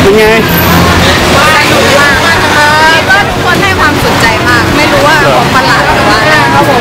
เป็นไงสนุกมากคิดว่าทุกคนให้ความสนใจมากไม่รู้ว่าของประหลาดหรือว่าครับผม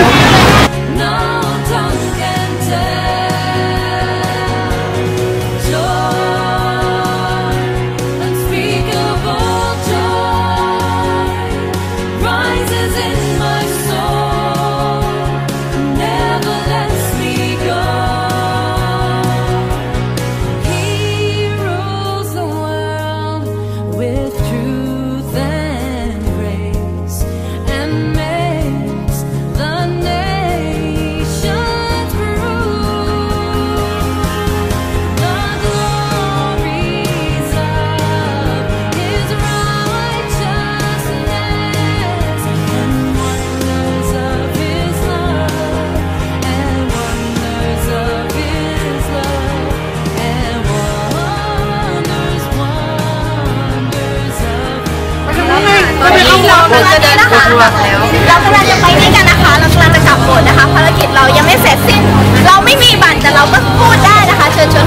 ตอนนี้เรากำลังจะนะคะเรากำลังจะไปนี่กันนะคะเรากำลังจะกลับโบสถ์นะคะภารกิจเรายังไม่เสร็จสิ้นเราไม่มีบัตรแต่เราก็พูดได้นะคะเชิญชวน